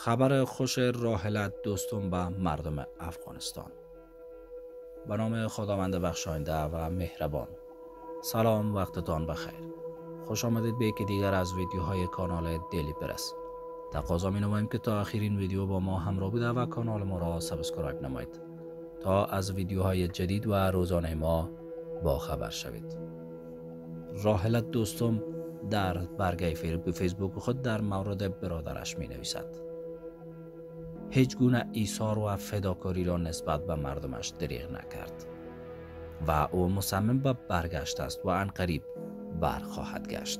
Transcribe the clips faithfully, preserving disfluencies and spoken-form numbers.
خبر خوش راحلت دوستم و مردم افغانستان. به نام خداوند بخشاینده و مهربان. سلام، وقتتان بخیر. خوش آمدید به یکی دیگر از ویدیوهای کانال دیلی پرس. تقاضا می نماییم که تا آخرین ویدیو با ما همراه بوده و کانال ما را سابسکرایب نمایید تا از ویدیوهای جدید و روزانه ما با خبر شوید. راحلت دوستم در برگه فیسبوک خود در مورد برادرش می نویسد: هیچ گونه ایثار و فداکاری را نسبت به مردمش دریغ نکرد و او مصمم به برگشت است و عنقریب برخواهد گشت.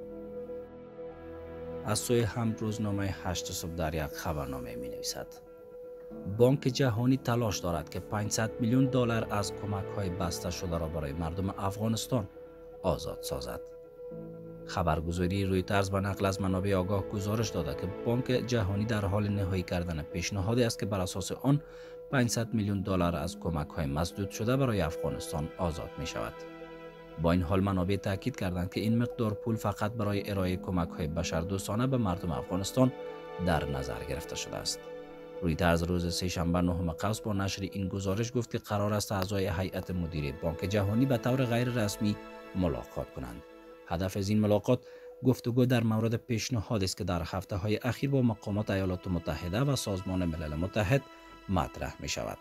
از سوی هم روزنامه هشت صبح در یک خبرنامه می نویسد: بانک جهانی تلاش دارد که پانصد میلیون دلار از کمک های بسته شده را برای مردم افغانستان آزاد سازد. خبرگزاری رویترز به نقل از منابع آگاه گزارش داده که بانک جهانی در حال نهایی کردن پیشنهادی است که بر اساس آن پانصد میلیون دلار از کمک های مسدود شده برای افغانستان آزاد می شود. با این حال منابع تاکید کردند که این مقدار پول فقط برای ارائه کمک های بشردوستانه به مردم افغانستان در نظر گرفته شده است. رویترز روز سه‌شنبه نهم قوس با نشر این گزارش گفت که قرار است اعضای هیئت مدیره بانک جهانی به طور غیر رسمی ملاقات کنند. هدف از این ملاقات گفتگو در مورد پیشنهادی است که در هفته های اخیر با مقامات ایالات متحده و سازمان ملل متحد مطرح می شود.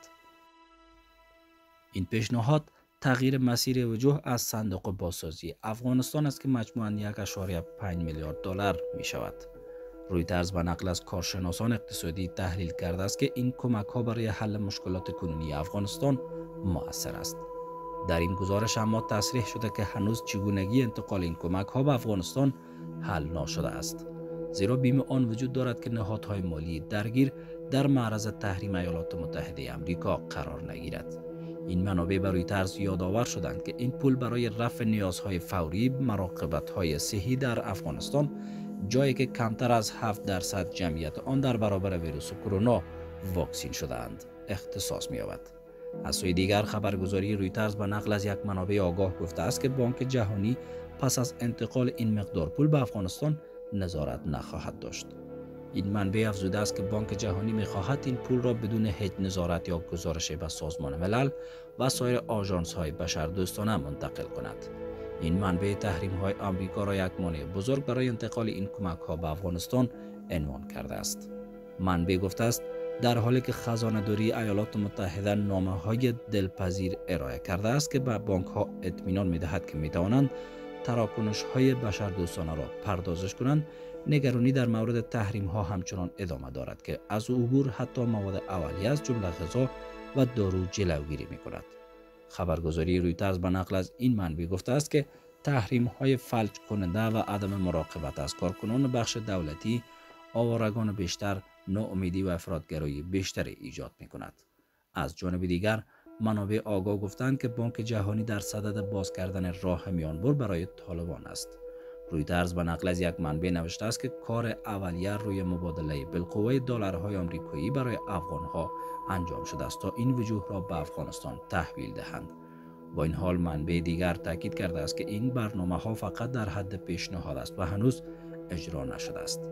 این پیشنهاد تغییر مسیر وجوه از صندوق بازسازی افغانستان است که مجموعاً یک و پنج میلیارد دلار می شود. رویترز به نقل از کارشناسان اقتصادی تحلیل کرده است که این کمک ها برای حل مشکلات کنونی افغانستان مؤثر است. در این گزارش اما تصریح شده که هنوز چگونگی انتقال این کمک ها به افغانستان حل نشده است، زیرا بیم آن وجود دارد که نهادهای مالی درگیر در معرض تحریم ایالات متحده آمریکا قرار نگیرد. این منابع به رویترز یادآور شدند که این پول برای رفع نیازهای فوری مراقبت‌های صحی در افغانستان، جایی که کمتر از هفت درصد جمعیت آن در برابر ویروس کرونا واکسین شده‌اند، اختصاص می‌یابد. از سوی دیگر خبرگزاری رویترز به نقل از یک منابع آگاه گفته است که بانک جهانی پس از انتقال این مقدار پول به افغانستان نظارت نخواهد داشت. این منبع افزوده است که بانک جهانی می‌خواهد این پول را بدون هیچ نظارت یا گزارش به سازمان ملل و سایر آژانس‌های بشردوستانه منتقل کند. این منبع تحریم‌های آمریکا را یک مانع بزرگ برای انتقال این کمک‌ها به افغانستان عنوان کرده است. منبع گفته است در حالی که خزانه‌داری ایالات متحده نامه‌های دلپذیر ارائه کرده است که به بانک‌ها اطمینان می‌دهد که می‌توانند تراکنش‌های بشردوستانه را پردازش کنند، نگرانی در مورد تحریم‌ها همچنان ادامه دارد که از عبور حتی مواد اولیه از جمله غذا و دارو جلوگیری می‌کند. خبرگزاری رویترز به نقل از این منبع گفته است که تحریم‌های فلج کننده و عدم مراقبت از کارکنان بخش دولتی آوارگان بیشتر، ناامیدی و افراطگرایی بیشتری ایجاد می‌کند. از جانب دیگر منابع آگاه گفتند که بانک جهانی در صدد باز کردن راه میانبر برای طالبان است. رویترز به نقل از یک منبع نوشته است که کار اولیه روی مبادله بالقوه دلارهای آمریکایی برای افغانها انجام شده است تا این وجوه را به افغانستان تحویل دهند. با این حال منبع دیگر تاکید کرده است که این برنامه ها فقط در حد پیشنهاد است و هنوز اجرا نشده است.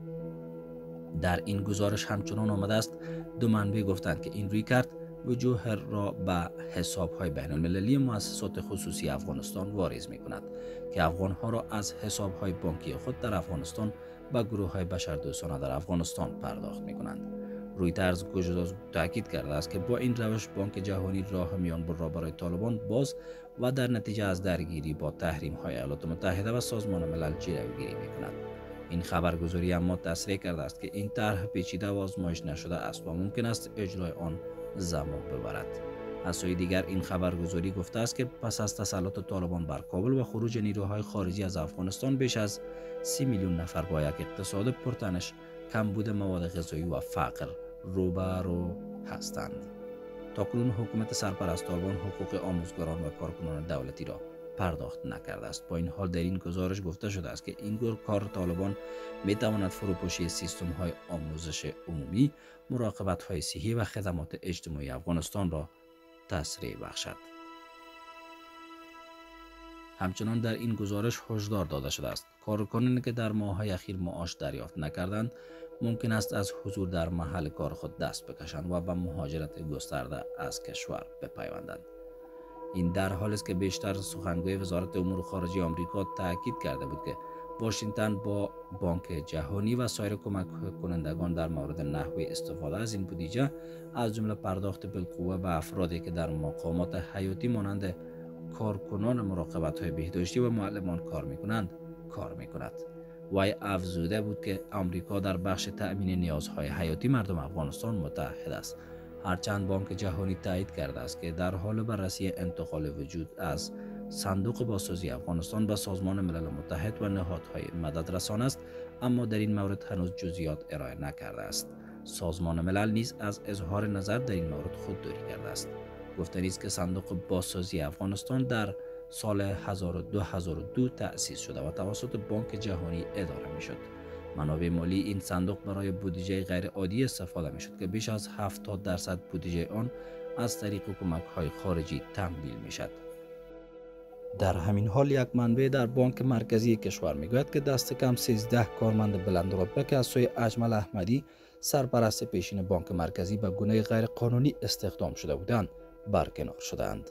در این گزارش همچنان آمده است دو منبع گفتند که این رویکرد وجوه را به حساب‌های بین‌المللی مؤسسات خصوصی افغانستان واریز می‌کند که افغان‌ها را از حساب‌های بانکی خود در افغانستان به گروه‌های بشردوستانه در افغانستان پرداخت می‌کنند. رویترز گزارش تاکید کرده است که با این روش بانک جهانی راه میانبر را برای طالبان باز و در نتیجه از درگیری با تحریم‌های ایالات متحده و سازمان ملل جلوگیری می‌کند. این خبرگزاری اما تصریح کرده است که این طرح پیچیده و آزمایش نشده است و ممکن است اجرای آن زمان ببرد. از سوی دیگر این خبرگزاری گفته است که پس از تسلط طالبان بر کابل و خروج نیروهای خارجی از افغانستان بیش از سی میلیون نفر با یک اقتصاد پرتنش، کمبود مواد غذایی و فقر روبرو هستند. تاکنون حکومت سرپرست طالبان حقوق آموزگاران و کارکنان دولتی را پرداخت نکرده است. با این حال در این گزارش گفته شده است که این گروه کار طالبان می تواند فروپاشی سیستم های آموزش عمومی، مراقبت های صحی و خدمات اجتماعی افغانستان را تسریع بخشد. همچنان در این گزارش هشدار داده شده است کارکنانی که در ماه‌های اخیر معاش دریافت نکردند ممکن است از حضور در محل کار خود دست بکشند و به مهاجرت گسترده از کشور بپیوندند. این در حالی است که بیشتر سخنگوی وزارت امور خارجه آمریکا تاکید کرده بود که واشنگتن با بانک جهانی و سایر کمک کنندگان در مورد نحوه استفاده از این بودجه از جمله پرداخت بالقوه به افرادی که در مقامات حیاتی مانند کارکنان مراقبت‌های بهداشتی و معلمان کار می‌کنند کار می‌کند. وی افزوده بود که آمریکا در بخش تأمین نیازهای حیاتی مردم افغانستان متحد است، هرچند بانک جهانی تایید کرده است که در حال بررسی انتقال وجود از صندوق بازسازی افغانستان به سازمان ملل متحد و نهادهای مددرسان است، اما در این مورد هنوز جزئیات ارائه نکرده است. سازمان ملل نیز از اظهار نظر در این مورد خودداری کرده است. گفتنی است که صندوق بازسازی افغانستان در سال دو هزار و دو تأسیس شده و توسط بانک جهانی اداره می شد. منابع مالی این صندوق برای بودجه غیر عادی استفاده می شد که بیش از هفتاد درصد بودجه آن از طریق کمک های خارجی تمویل می شد. در همین حال یک منبع در بانک مرکزی کشور می گوید که دست کم سیزده کارمند بلند رتبه که از سوی اجمل احمدی سرپرست پیشین بانک مرکزی به گونه غیر قانونی استخدام شده بودند برکنار شدند.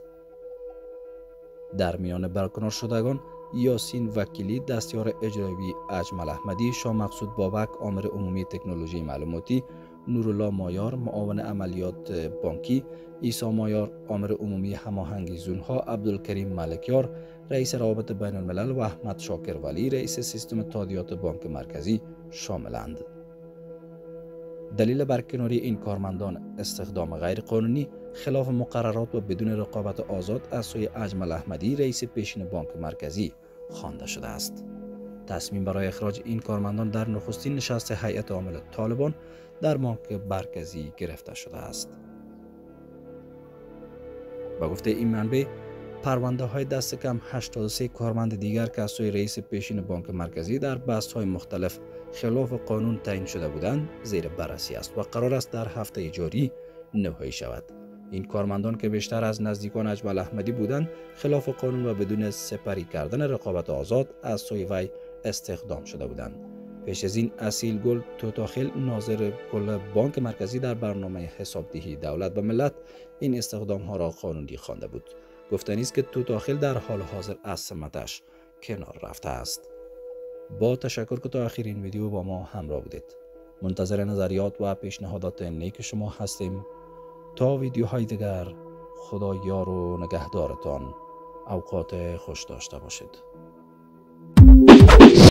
در میان برکنار شدگان یاسین وکیلی دستیار اجرایی اجمل احمدی، شاه مقصود بابک آمر عمومی تکنولوژی معلوماتی، نورالله مایار معاون عملیات بانکی، عیسی مایار آمر عمومی هماهنگی زونها، عبدالکریم ملکیار رئیس روابط بین الملل و احمد شاکر ولی رئیس سیستم تادیات بانک مرکزی شاملند. دلیل برکناری این کارمندان استخدام غیر قانونی، خلاف مقررات و بدون رقابت آزاد از سوی اجمل احمدی رئیس پیشین بانک مرکزی خوانده شده است. تصمیم برای اخراج این کارمندان در نخستین نشست هیئت عامل طالبان در بانک مرکزی گرفته شده است. با گفته این منبع، پرونده های دست کم هشتاد و سه کارمند دیگر که از سوی رئیس پیشین بانک مرکزی در بحث های مختلف خلاف قانون تعیین شده بودند زیر بررسی است و قرار است در هفته جاری نهایی شود. این کارمندان که بیشتر از نزدیکان اجمل احمدی بودند خلاف قانون و بدون سپری کردن رقابت آزاد از سوی وی استخدام شده بودند. پیش از این اصیل گل توتاخیل ناظر کل بانک مرکزی در برنامه حسابدهی دولت به ملت این استخدام ها را قانونی خوانده بود. گفتنی است که توتاخیل در حال حاضر از سمتش کنار رفته است. با تشکر که تا آخر این ویدیو با ما همراه بودید. منتظر نظریات و پیشنهادات نیک شما هستیم. تا ویدیوهای دیگر، خدا یار و نگهدارتان. اوقات خوش داشته باشید.